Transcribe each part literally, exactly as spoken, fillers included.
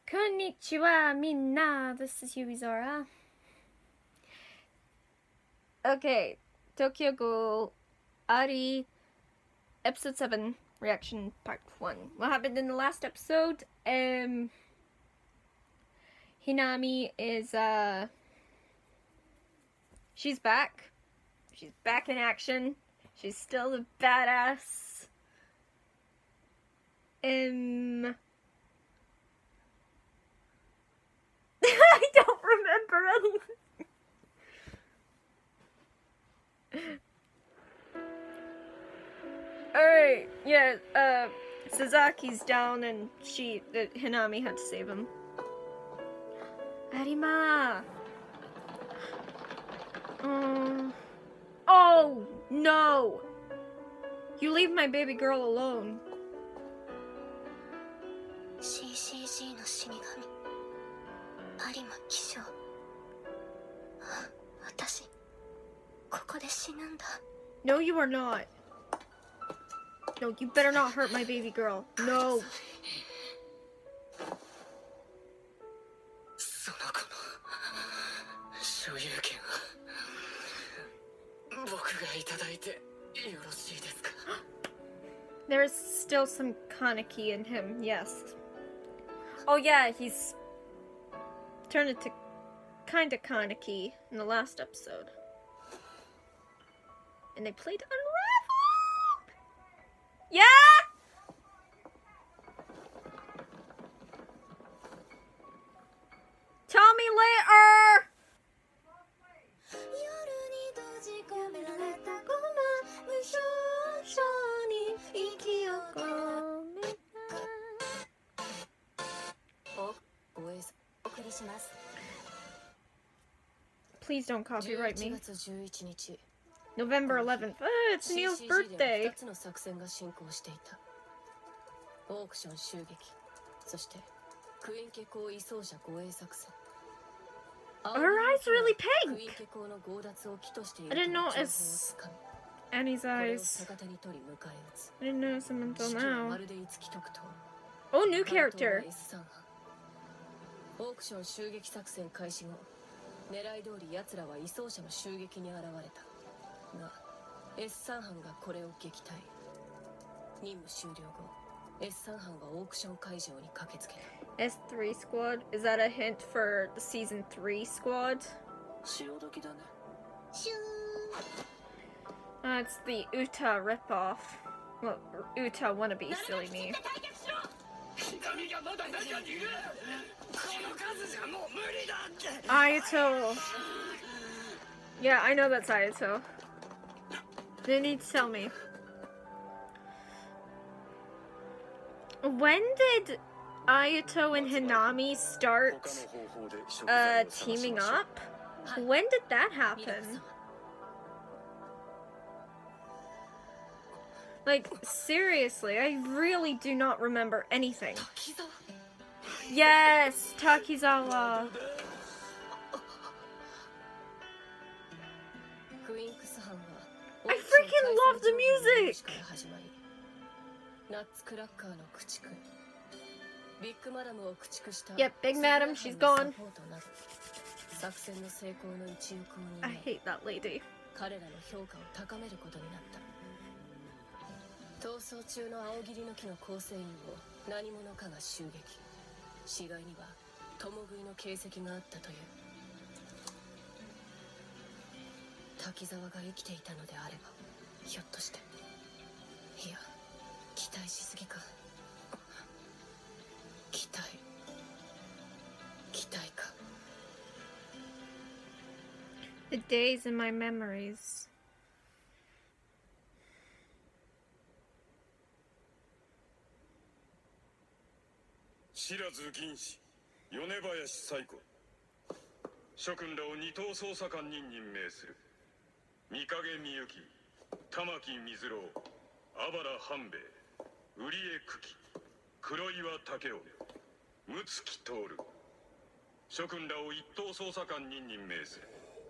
Konnichiwa, minna. This is Yubizora. Okay, Tokyo Ghoul, Ari, episode seven, reaction part one. What happened in the last episode? Um, Hinami is, uh, she's back. She's back in action. She's still a badass. Um... I don't remember anything. Alright, yeah, uh, Sasaki's down and she, uh, Hinami had to save him. Arima! Um, oh, no! You leave my baby girl alone. C C G の死神有馬騎将私ここで死ぬんだ No, you are not. No, you better not hurt my baby girl. No. その子の所有権は僕がいただいてよろしいですか There's still some Kaneki in him, yes. Oh yeah, he's turned into kinda Kaneki in the last episode. And they played Unravel! Yeah! Tell me later! Please don't copyright me. November eleventh. Ah, it's Neil's birthday. Her eyes are really pink. I didn't notice Annie's eyes. I didn't notice them until now. Oh, new character. オークション襲撃作戦開始後、狙い通り奴らは移送車の襲撃に現れた。が、S さん班がこれを撃退。任務終了後、S さん班はオークション会場に駆けつけた。 S three squad? Is that a hint for the season three squad? 潮時だね。 シュー Uh, it's the Uta ripoff. Well, Uta wannabe, silly me. Ayato. Yeah, I know that's Ayato. They need to tell me. When did Ayato and Hinami start uh, teaming up? When did that happen? Like, seriously, I really do not remember anything. Yes, Takizawa. I freaking love the music! Yep, Big Madam, she's gone. I hate that lady. 逃走中の青桐の木の構成員を何者かが襲撃。死骸には共食いの形跡があったという。滝沢が生きていたのであれば、ひょっとして。いや、期待しすぎか。期待。期待か。 The days in my memories. 白津銀氏、米林最古。諸君らを二等捜査官に任命する。三影みゆき、玉木水郎、あばら半兵衛、売江久喜、黒岩武雄、睦月徹。諸君らを一等捜査官に任命する。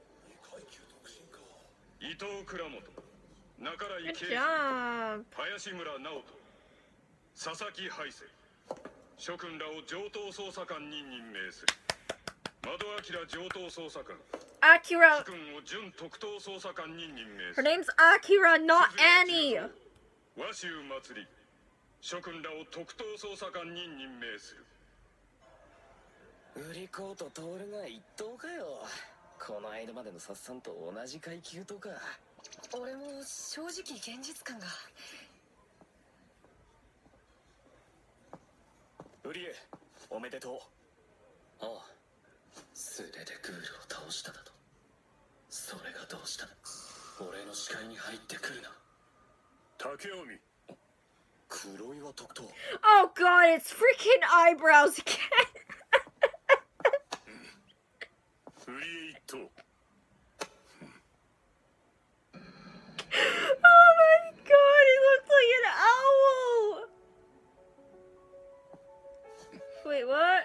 伊藤倉本、中来圭介、林村直人、佐々木敗生。 諸君らを上等捜査官に任命する。窓明上等捜査官。 Akira. 諸君を準特等捜査官に任命 Her する。 name's Akira, not Annie. 和州祭り。諸君らを特等捜査官に任命する。 ウリコーとトールが一等かよ。この間までのサッサンと同じ階級とか。 俺も正直現実感が。 ウリエ、おめでとう。ああ、素手でグールを倒しただと。それがどうした。俺の視界に入ってくるな。 竹臣。 黒岩特等。 Oh god, it's freaking eyebrows again. ウリエ一等。 Oh my god, he looks like an owl. Wait, what?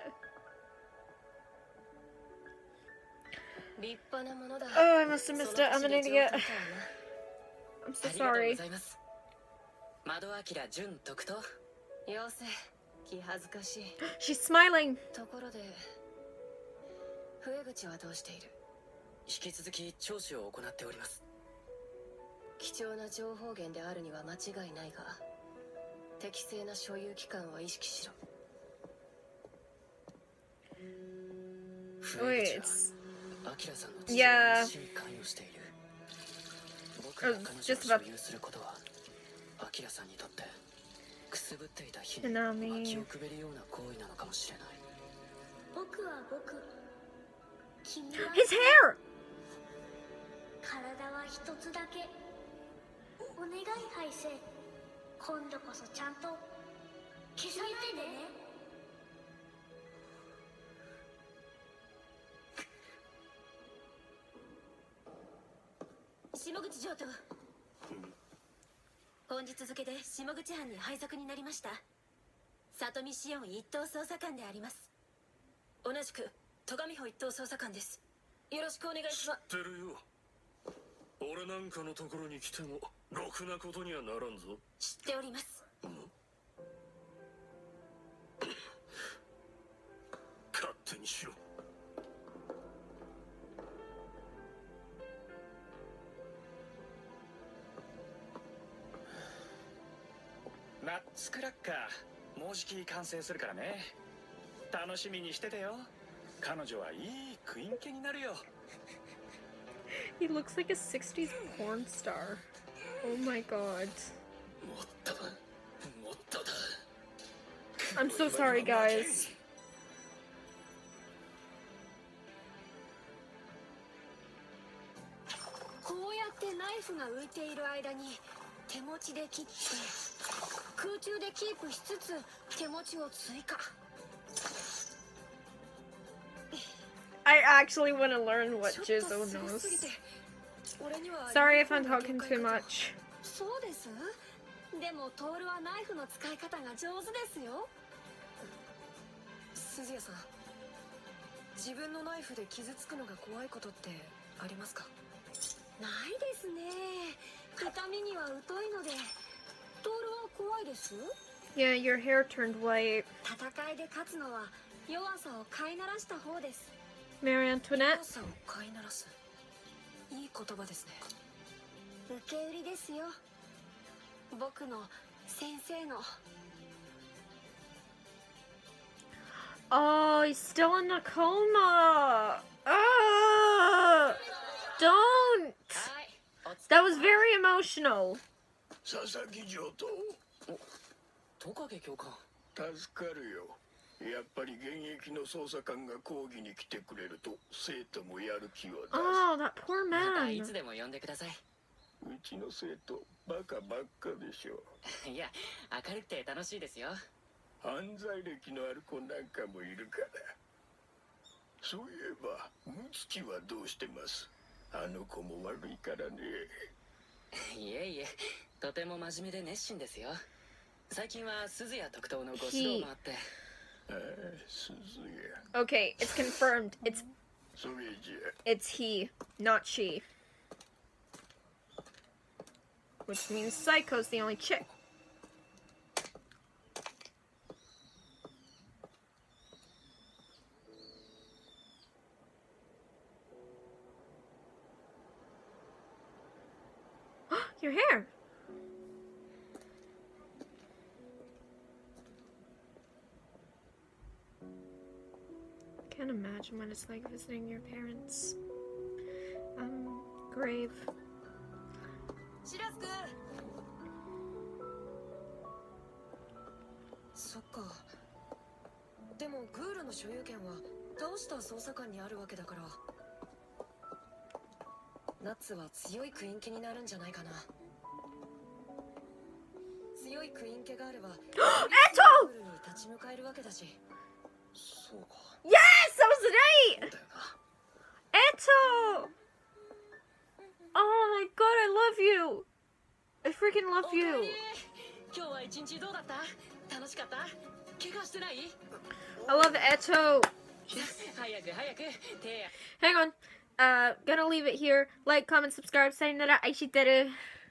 立派なものだ。 Oh, I must have missed it. I'm an idiot. I'm so ありがとう sorry. ございます。窓明準特等。よせ、気恥ずかしい。 She's smiling. ところで、笛口はどうしている？ 引き続き聴取を行っております。 貴重な情報源であるには間違いないが、適正な所有期間は意識しろ。 Wait. アキラさんの父 Yeah. 親に関与している。僕が彼女を just 所 about- 有することは、アキラさんにとってくすぶっていた火に Nanami. 薪をくべるような行為なのかもしれない。 僕は僕、君は His hair! 体は一つだけ。お願いハイセイ、今度こそちゃんと消さないでね。 下口上等。本日付で下口藩に配属になりました里見紫音一等捜査官であります。同じく戸上穂一等捜査官です。よろしくお願いします。 知ってるよ。俺なんかのところに来てもろくなことにはならんぞ。 知っております。 勝手にしろ。 ナッツクラッカー、もうじき完成するからね。楽しみにしててよ。彼女はいいクイーン家になるよ。 He looks like a sixties porn star. Oh my god. もっとだ、もっとだ。 I'm so sorry, guys. こうやってナイフが浮いている間に手持ちで切って空中でキープしつつ手持ちを追加。 I actually want to learn what ちょっと Jizo すごすぎ knows. て俺には Sorry if I'm talking too much. そうです。でもトールはナイフの使い方が上手ですよ。鈴谷さん、自分のナイフで傷つくのが怖いことってありますか？ないですね。痛みには疎いので。トールは怖いです？ Yeah, your hair turned white. 戦いで勝つのは弱さを飼いならした方です。 Marie 弱 Antoinette. さを飼いならす。いい言葉ですね。受け売りですよ。僕の先生の。 Oh, he's still in a coma. Ah, don't. That was very emotional. 佐々木上等。 トカゲ教官。 助かるよ。やっぱり現役の捜査官が講義に来てくれると生徒もやる気を出す。 Oh, that poor またい man. つでも呼んでください。 うちの生徒バカばっかでしょ。 いや、明るくて楽しいですよ。 犯罪歴のある子なんかもいるから。そういえばムツキはどうしてます？あの子も悪いからね。 いえいえ、とても真面目で熱心ですよ。最近は鈴谷特等のご指導もあって。 ああ、鈴谷。 Okay, it's confirmed. It's それじゃ。 it's he, not she. Which means Psycho's the only chick. Your hair. Can't imagine what it's like visiting your parents' um grave. Soっか。でもグールの所有権は倒した捜査官にあるわけだから。ナッツは強いクイーン家になるんじゃないかな。強いクイーン家があれば、エト！グールに立ち向かえるわけだし。 そうか。 Yes, that was right. だよな。 Eto! Oh my god, I love you. I freaking love you. 今日は一日どうだった？楽しかった？怪我してない？ I love Eto. 早く早く手。 Hang on. Uh, gonna leave it here. Like, comment, subscribe. Sayonara. Aishiteru.